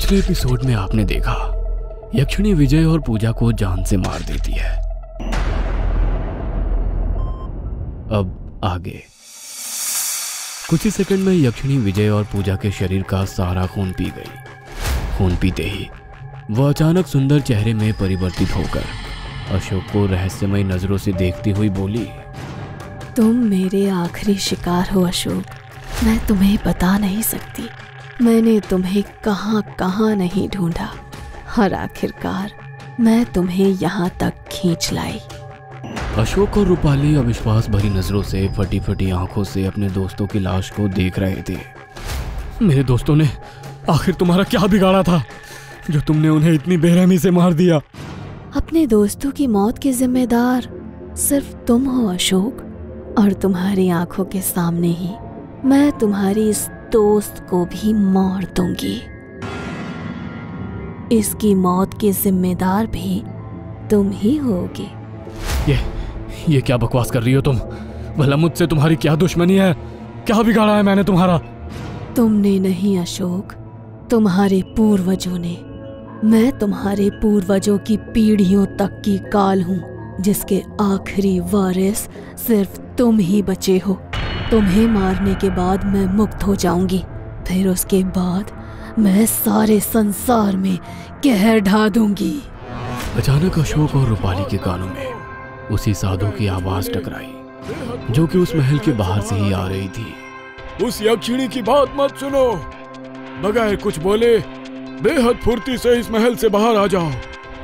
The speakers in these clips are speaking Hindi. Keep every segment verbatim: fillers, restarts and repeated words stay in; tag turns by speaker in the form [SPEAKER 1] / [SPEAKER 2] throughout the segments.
[SPEAKER 1] पिछले एपिसोड में आपने देखा यक्षिणी विजय और पूजा को जान से मार देती है। अब आगे कुछ ही सेकंड में यक्षिणी विजय और पूजा के शरीर का सारा खून पी गई। खून पीते ही वह अचानक सुंदर चेहरे में परिवर्तित होकर अशोक को रहस्यमय नजरों से देखती हुई बोली,
[SPEAKER 2] तुम मेरे आखिरी शिकार हो अशोक। मैं तुम्हें बता नहीं सकती मैंने तुम्हें कहाँ कहाँ नहीं ढूंढा और आखिरकार मैं तुम्हें यहाँ तक खींच लाई।
[SPEAKER 1] अशोक और रूपाली अविश्वास भरी नजरों से फटी फटी आंखों से अपने दोस्तों की लाश को देख रहे थे। मेरे दोस्तों ने आखिर तुम्हारा क्या बिगाड़ा था जो तुमने उन्हें इतनी बेरहमी से मार दिया?
[SPEAKER 2] अपने दोस्तों की मौत के जिम्मेदार सिर्फ तुम हो अशोक, और तुम्हारी आंखों के सामने ही मैं तुम्हारी इस दोस्त को भी मार दूंगी। इसकी मौत के जिम्मेदार भी तुम ही होगे।
[SPEAKER 1] ये ये क्या बकवास कर रही हो तुम? भला मुझसे तुम्हारी क्या दुश्मनी है? क्या बिगाड़ा है मैंने तुम्हारा?
[SPEAKER 2] तुमने नहीं अशोक, तुम्हारे पूर्वजों ने। मैं तुम्हारे पूर्वजों की पीढ़ियों तक की काल हूँ जिसके आखिरी वारिस सिर्फ तुम ही बचे हो। तुम्हें मारने के बाद मैं मुक्त हो जाऊंगी, फिर उसके बाद मैं सारे संसार में कहर ढा दूंगी।
[SPEAKER 1] अचानक अशोक और रूपाली के कानों में उसी साधु की आवाज टकराई जो कि उस महल के बाहर से ही आ रही थी।
[SPEAKER 3] उस यक्षिणी की बात मत सुनो, बगैर कुछ बोले बेहद फुर्ती से इस महल से बाहर आ जाओ।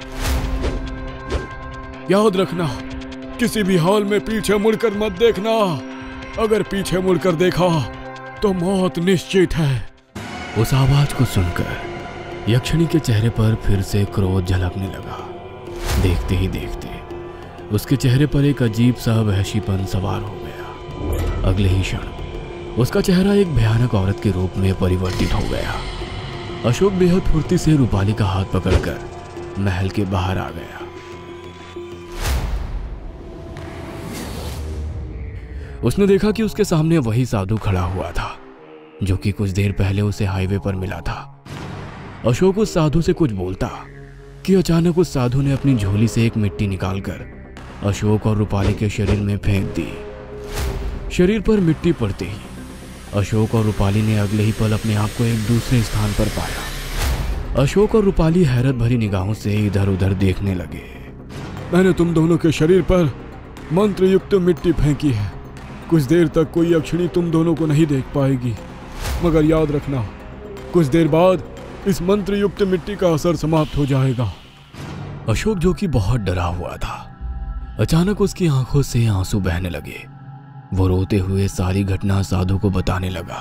[SPEAKER 3] याद रखना, किसी भी हाल में पीछे मुड़कर मत देखना। अगर पीछे मुड़कर देखा तो मौत निश्चित है।
[SPEAKER 1] उस आवाज को सुनकर यक्षिणी के चेहरे पर फिर से क्रोध झलकने लगा। देखते ही देखते उसके चेहरे पर एक अजीब सा वहशीपन सवार हो गया। अगले ही क्षण उसका चेहरा एक भयानक औरत के रूप में परिवर्तित हो गया। अशोक बेहद फुर्ती से रूपाली का हाथ पकड़कर महल के बाहर आ गया। उसने देखा कि उसके सामने वही साधु खड़ा हुआ था जो कि कुछ देर पहले उसे हाईवे पर मिला था। अशोक उस साधु से कुछ बोलता कि अचानक उस साधु ने अपनी झोली से एक मिट्टी निकालकर अशोक और रूपाली के शरीर में फेंक दी। शरीर पर मिट्टी पड़ते ही अशोक और रूपाली ने अगले ही पल अपने आप को एक दूसरे स्थान पर पाया। अशोक और रूपाली हैरत भरी निगाहों से इधर उधर देखने लगे।
[SPEAKER 3] मैंने तुम दोनों के शरीर पर मंत्र युक्त मिट्टी फेंकी है। कुछ देर तक कोई यक्षिणी तुम दोनों को नहीं देख पाएगी, मगर याद रखना कुछ देर बाद इस मंत्र युक्त मिट्टी का असर समाप्त हो जाएगा।
[SPEAKER 1] अशोक, जो कि बहुत डरा हुआ था, अचानक उसकी आंखों से आंसू बहने लगे। वो रोते हुए सारी घटना साधु को बताने लगा।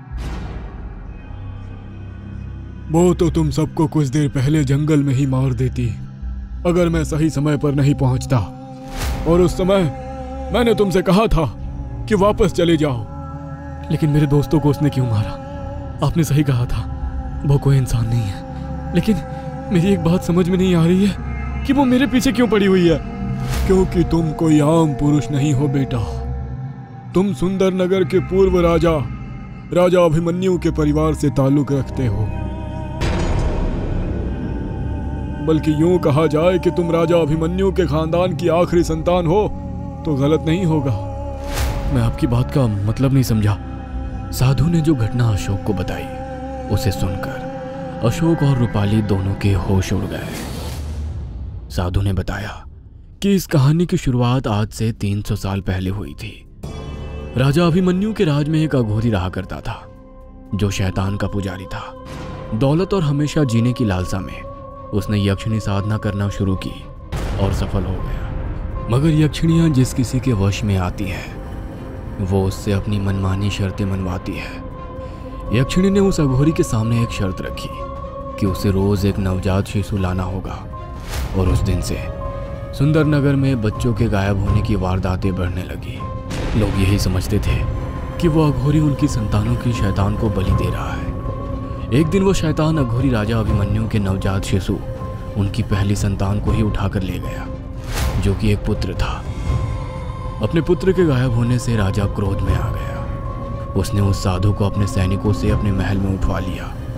[SPEAKER 3] वो तो तुम सबको कुछ देर पहले जंगल में ही मार देती अगर मैं सही समय पर नहीं पहुंचता, और उस समय मैंने तुमसे कहा था कि वापस चले जाओ।
[SPEAKER 1] लेकिन मेरे दोस्तों को उसने क्यों मारा? आपने सही कहा था, वो कोई इंसान नहीं है। लेकिन मेरी एक बात समझ में नहीं आ रही है कि वो मेरे पीछे क्यों पड़ी हुई है?
[SPEAKER 3] क्योंकि तुम कोई आम पुरुष नहीं हो बेटा। तुम सुंदर नगर के पूर्व राजा राजा अभिमन्यु के परिवार से ताल्लुक रखते हो। बल्कि यूं कहा जाए कि तुम राजा अभिमन्यु के खानदान की आखिरी संतान हो तो गलत नहीं होगा।
[SPEAKER 1] मैं आपकी बात का मतलब नहीं समझा। साधु ने जो घटना अशोक को बताई उसे सुनकर अशोक और रूपाली दोनों के होश उड़ गए। साधु ने बताया कि इस कहानी की शुरुआत आज से तीन सौ साल पहले हुई थी। राजा अभिमन्यु के राज में एक अघोरी रहा करता था जो शैतान का पुजारी था। दौलत और हमेशा जीने की लालसा में उसने यक्षिणी साधना करना शुरू की और सफल हो गया। मगर यक्षिणियां जिस किसी के वश में आती हैं वो उससे अपनी मनमानी शर्तें मनवाती है। यक्षिणी ने उस अघोरी के सामने एक शर्त रखी कि उसे रोज एक नवजात शिशु लाना होगा, और उस दिन से सुंदर नगर में बच्चों के गायब होने की वारदातें बढ़ने लगी। लोग यही समझते थे कि वो अघोरी उनकी संतानों की शैतान को बलि दे रहा है। एक दिन वो शैतान अघोरी राजा अभिमन्यु के नवजात शिशु उनकी पहली संतान को ही उठाकर ले गया जो कि एक पुत्र था। अपने पुत्र के गायब होने से राजा क्रोध में आ गया। उसने उस साधु को अपने सैनिकों से अपने महल में उठवा लिया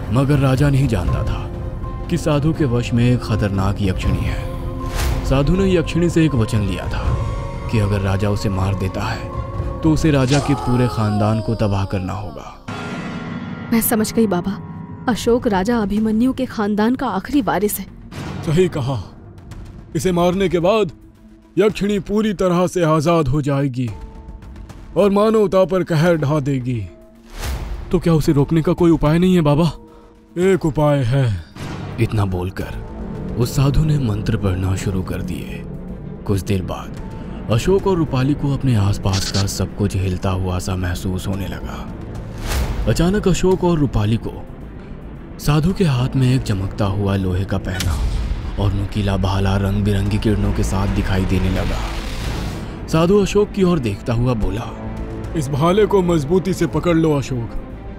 [SPEAKER 1] मगर राजा नहीं जानता था कि साधु के वश में एक खतरनाक यक्षिणी है। साधु ने यक्षिणी से एक वचन लिया था कि अगर राजा उसे मार देता है तो उसे राजा के पूरे खानदान को तबाह करना होगा।
[SPEAKER 2] मैं समझ गई बाबा, अशोक राजा अभिमन्यु के खानदान का आखिरी वारिस है।
[SPEAKER 3] सही कहा। इसे मारने के बाद यक्षिणी पूरी तरह से आजाद हो जाएगी और मानवता पर कहर ढा देगी।
[SPEAKER 1] तो क्या उसे रोकने का कोई उपाय नहीं है बाबा?
[SPEAKER 3] एक उपाय है।
[SPEAKER 1] इतना बोलकर उस साधु ने मंत्र पढ़ना शुरू कर दिए। कुछ देर बाद अशोक और रूपाली को अपने आसपास का सब कुछ हिलता हुआ सा महसूस होने लगा। अचानक अशोक और रूपाली को साधु के हाथ में एक चमकता हुआ लोहे का पहना और नुकीला भाला रंग बिरंगी किरणों के साथ दिखाई देने लगा। साधु अशोक की ओर देखता हुआ बोला,
[SPEAKER 3] इस भाले को मजबूती से पकड़ लो अशोक।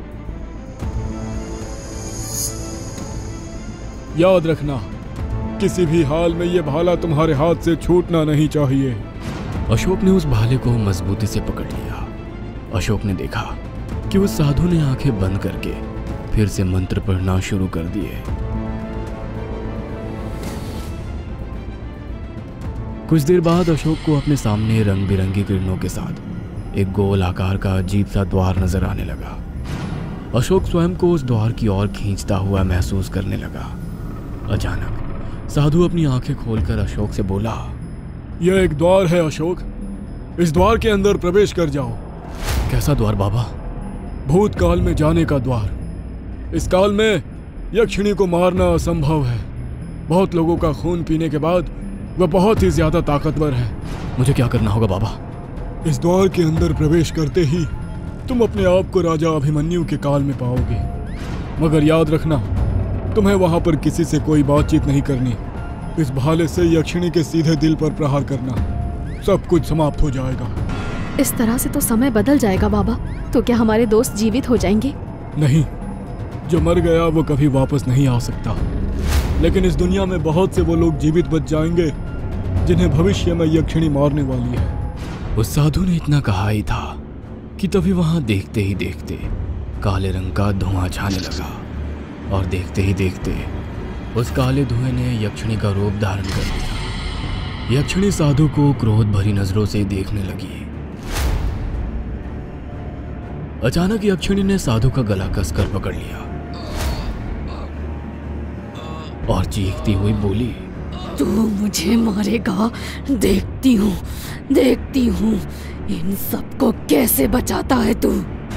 [SPEAKER 3] याद रखना, किसी भी हाल में यह भाला तुम्हारे हाथ से छूटना नहीं चाहिए।
[SPEAKER 1] अशोक ने उस भाले को मजबूती से पकड़ लिया। अशोक ने देखा कि उस साधु ने आंखें बंद करके फिर से मंत्र पढ़ना शुरू कर दिए। कुछ देर बाद अशोक को अपने सामने रंग बिरंगी किरणों के साथ एक गोल आकार का अजीब सा द्वार नजर आने लगा। अशोक स्वयं को उस द्वार की ओर खींचता हुआ महसूस करने लगा। अचानक साधु अपनी आंखें खोलकर अशोक से बोला,
[SPEAKER 3] यह एक द्वार है अशोक, इस द्वार के अंदर प्रवेश कर जाओ।
[SPEAKER 1] कैसा द्वार बाबा?
[SPEAKER 3] भूतकाल में जाने का द्वार। इस काल में यक्षिणी को मारना असंभव है। बहुत लोगों का खून पीने के बाद वह बहुत ही ज्यादा ताकतवर है।
[SPEAKER 1] मुझे क्या करना होगा बाबा?
[SPEAKER 3] इस द्वार के अंदर प्रवेश करते ही तुम अपने आप को राजा अभिमन्यु के काल में पाओगे। मगर याद रखना, तुम्हें वहां पर किसी से कोई बातचीत नहीं करनी। इस भाले से यक्षिणी के सीधे दिल पर प्रहार करना, सब कुछ समाप्त हो जाएगा।
[SPEAKER 2] इस तरह से तो समय बदल जाएगा बाबा। तो क्या हमारे दोस्त जीवित हो जाएंगे?
[SPEAKER 3] नहीं, जो मर गया वो कभी वापस नहीं आ सकता। लेकिन इस दुनिया में बहुत से वो लोग जीवित बच जाएंगे जिन्हें भविष्य में यक्षिणी मारने वाली है।
[SPEAKER 1] उस साधु ने इतना कहा ही था कि तभी वहां देखते ही देखते काले रंग का धुआं छाने लगा और देखते ही देखते उस काले धुएं ने यक्षिणी का रूप धारण कर लिया। यक्षिणी साधु को क्रोध भरी नजरों से देखने लगी। अचानक यक्षिणी ने साधु का गला कसकर पकड़ लिया और चीखती हुई बोली,
[SPEAKER 2] तू मुझे मारेगा? देखती हूँ देखती हूँ इन सबको कैसे बचाता है तू।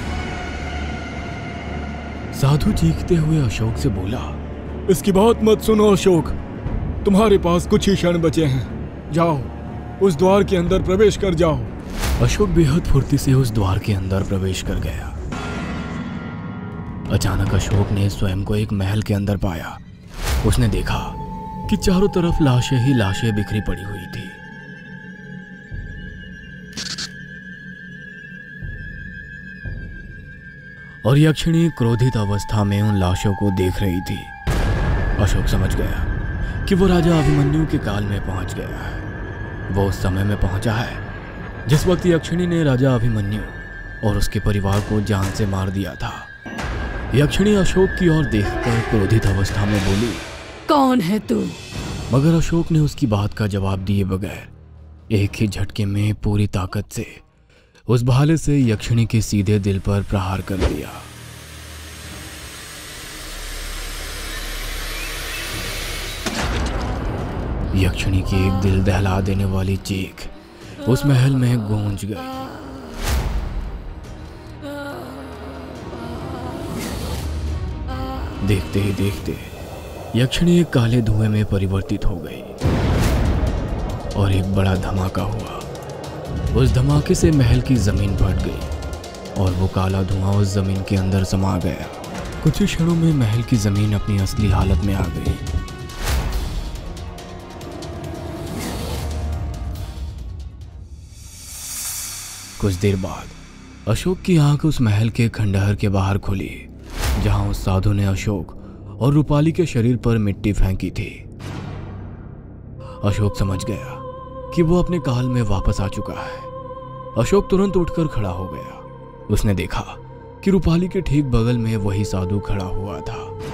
[SPEAKER 1] साधु चीखते हुए अशोक से बोला,
[SPEAKER 3] इसकी बात मत सुनो अशोक, तुम्हारे पास कुछ ही क्षण बचे हैं। जाओ, उस द्वार के अंदर प्रवेश कर जाओ।
[SPEAKER 1] अशोक बेहद फुर्ती से उस द्वार के अंदर प्रवेश कर गया। अचानक अशोक ने स्वयं को एक महल के अंदर पाया। उसने देखा कि चारों तरफ लाशें ही लाशें बिखरी पड़ी हुई थी। और यक्षिणी क्रोधित अवस्था में उन लाशों को देख रही थी। अशोक समझ गया कि वो राजा अभिमन्यु के काल में पहुंच गया है। वो उस समय में पहुंचा है जिस वक्त यक्षिणी ने राजा अभिमन्यु और उसके परिवार को जान से मार दिया था। यक्षिणी अशोक की ओर देखकर क्रोधित अवस्था में बोली,
[SPEAKER 2] कौन है तू?
[SPEAKER 1] मगर अशोक ने उसकी बात का जवाब दिए बगैर एक ही झटके में पूरी ताकत से उस भाले से यक्षिणी के सीधे दिल पर प्रहार कर दिया। यक्षिणी की एक दिल दहला देने वाली चीख उस महल में गूंज गई। देखते ही देखते यक्षिणी एक काले धुएं में परिवर्तित हो गई और एक बड़ा धमाका हुआ। उस धमाके से महल की जमीन फट गई और वो काला धुआं उस जमीन के अंदर समा गया। कुछ ही क्षणों में महल की जमीन अपनी असली हालत में आ गई। कुछ देर बाद अशोक की आंख उस महल के खंडहर के बाहर खुली जहां उस साधु ने अशोक और रूपाली के शरीर पर मिट्टी फेंकी थी। अशोक समझ गया कि वो अपने काल में वापस आ चुका है। अशोक तुरंत उठकर खड़ा हो गया। उसने देखा कि रूपाली के ठीक बगल में वही साधु खड़ा हुआ था।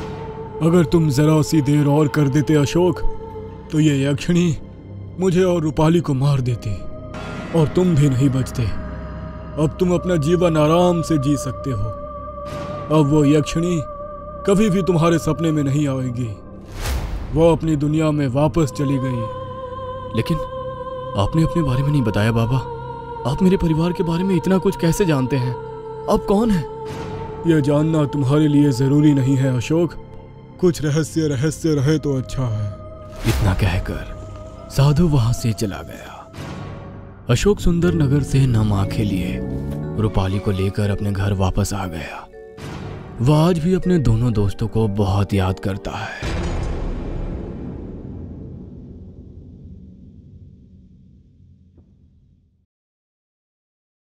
[SPEAKER 3] अगर तुम जरा सी देर और कर देते अशोक, तो ये यक्षिणी मुझे और रूपाली को मार देती और तुम भी नहीं बचते। अब तुम अपना जीवन आराम से जी सकते हो। अब वो यक्षिणी कभी भी तुम्हारे सपने में नहीं आएगी। वो अपनी दुनिया में वापस चली गई।
[SPEAKER 1] लेकिन आपने अपने बारे में नहीं बताया बाबा। आप मेरे परिवार के बारे में इतना कुछ कैसे जानते हैं? आप कौन हैं?
[SPEAKER 3] यह जानना तुम्हारे लिए जरूरी नहीं है अशोक। कुछ रहस्य रहस्य रहे तो अच्छा है।
[SPEAKER 1] इतना कहकर साधु वहां से चला गया। अशोक सुंदर नगर से नम आंखें लिए रूपाली को लेकर अपने घर वापस आ गया। वह आज भी अपने दोनों दोस्तों को बहुत याद करता है।